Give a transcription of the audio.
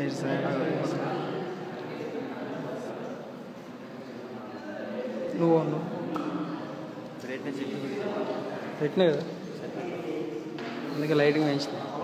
నువ్వు ప్రయత్నం చెప్పి పెట్టినా కదా అందుకే లైటింగ్ పెంచుతా